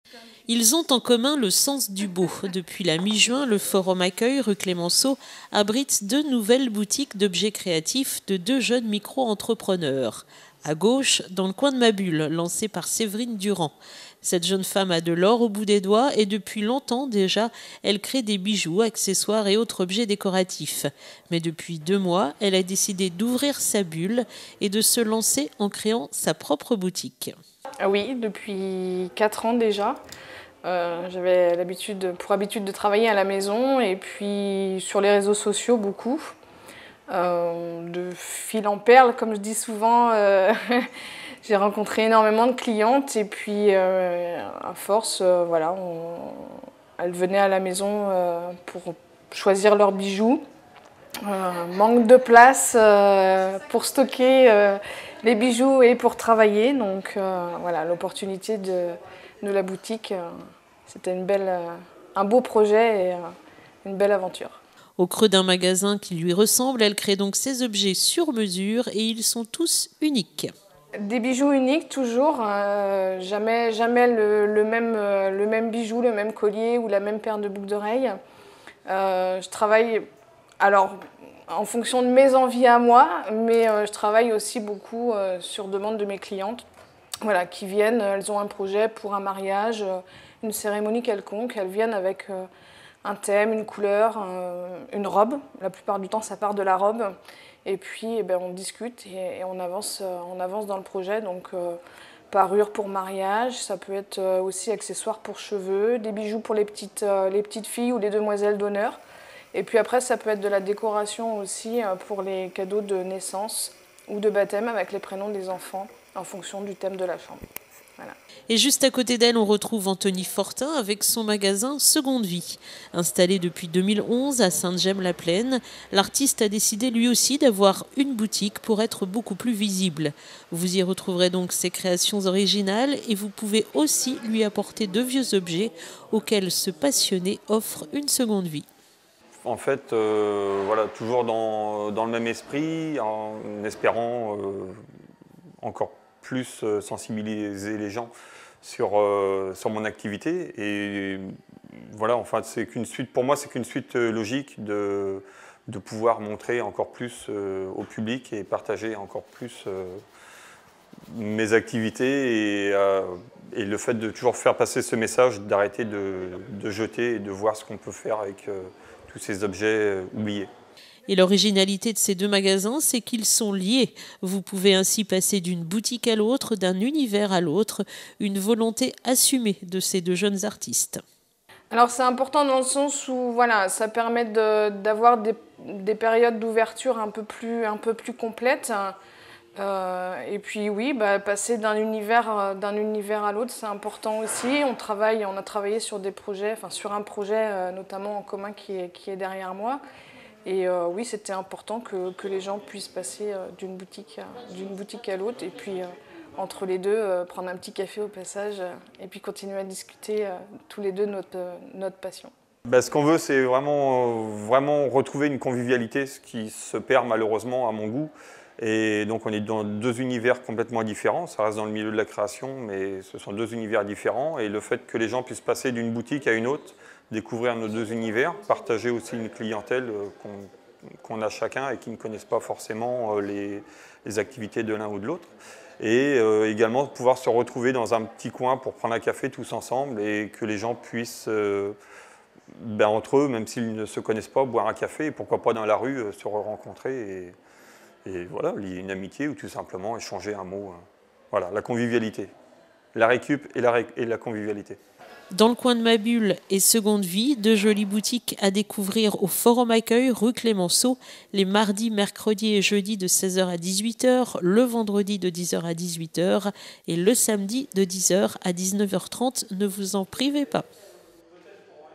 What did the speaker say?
Ils ont en commun le sens du beau. Depuis la mi-juin, le Forum Accueil rue Clémenceau abrite 2 nouvelles boutiques d'objets créatifs de 2 jeunes micro-entrepreneurs. À gauche, dans le coin de ma bulle, lancée par Séverine Durand. Cette jeune femme a de l'or au bout des doigts et depuis longtemps déjà, elle crée des bijoux, accessoires et autres objets décoratifs. Mais depuis 2 mois, elle a décidé d'ouvrir sa bulle et de se lancer en créant sa propre boutique. Oui, depuis 4 ans déjà. J'avais pour habitude de travailler à la maison et puis sur les réseaux sociaux beaucoup. De fil en perle, comme je dis souvent, j'ai rencontré énormément de clientes et puis à force, voilà, elles venaient à la maison pour choisir leurs bijoux. Manque de place pour stocker les bijoux et pour travailler, donc voilà, l'opportunité de la boutique, c'était un beau projet et une belle aventure. Au creux d'un magasin qui lui ressemble, elle crée donc ses objets sur mesure et ils sont tous uniques. Des bijoux uniques toujours, jamais le même bijou, le même collier ou la même paire de boucles d'oreilles. Je travaille alors en fonction de mes envies à moi, mais je travaille aussi beaucoup sur demande de mes clientes. Voilà, qui viennent, elles ont un projet pour un mariage, une cérémonie quelconque, elles viennent avec un thème, une couleur, une robe. La plupart du temps, ça part de la robe. Et puis, on discute et on avance dans le projet. Donc, parure pour mariage, ça peut être aussi accessoires pour cheveux, des bijoux pour les petites filles ou les demoiselles d'honneur. Et puis après, ça peut être de la décoration aussi pour les cadeaux de naissance ou de baptême avec les prénoms des enfants en fonction du thème de la chambre. Voilà. Et juste à côté d'elle, on retrouve Anthony Fortin avec son magasin Seconde Vie. Installé depuis 2011 à Sainte-Gemme-la-Plaine, l'artiste a décidé lui aussi d'avoir une boutique pour être beaucoup plus visible. Vous y retrouverez donc ses créations originales et vous pouvez aussi lui apporter de vieux objets auxquels ce passionné offre une seconde vie. En fait, voilà, toujours dans le même esprit, en espérant encore plus sensibiliser les gens sur mon activité. Et voilà, enfin, pour moi, c'est qu'une suite logique de pouvoir montrer encore plus au public et partager encore plus mes activités et le fait de toujours faire passer ce message, d'arrêter de jeter et de voir ce qu'on peut faire avec tous ces objets oubliés. Et l'originalité de ces 2 magasins, c'est qu'ils sont liés. Vous pouvez ainsi passer d'une boutique à l'autre, d'un univers à l'autre, une volonté assumée de ces 2 jeunes artistes. Alors c'est important dans le sens où voilà, ça permet d'avoir des périodes d'ouverture un peu plus complètes. Et puis oui, passer d'un univers à l'autre, c'est important aussi. On a travaillé sur des projets, sur un projet notamment en commun qui est derrière moi. Et oui, c'était important que les gens puissent passer d'une boutique à l'autre et puis entre les deux, prendre un petit café au passage et puis continuer à discuter tous les deux notre passion. Ce qu'on veut, c'est vraiment retrouver une convivialité, ce qui se perd malheureusement à mon goût. Et donc on est dans 2 univers complètement différents, ça reste dans le milieu de la création, mais ce sont 2 univers différents. Et le fait que les gens puissent passer d'une boutique à une autre, découvrir nos 2 univers, partager aussi une clientèle qu'on a chacun et qui ne connaissent pas forcément les activités de l'un ou de l'autre. Et également pouvoir se retrouver dans un petit coin pour prendre un café tous ensemble et que les gens puissent, entre eux, même s'ils ne se connaissent pas, boire un café et pourquoi pas dans la rue se rencontrer et voilà, lier une amitié ou tout simplement échanger un mot. Voilà, la convivialité, la récup et la convivialité. Dans le coin de ma bulle et Seconde Vie, 2 jolies boutiques à découvrir au Forum Accueil rue Clémenceau, les mardis, mercredis et jeudis de 16h à 18h, le vendredi de 10h à 18h et le samedi de 10h à 19h30. Ne vous en privez pas.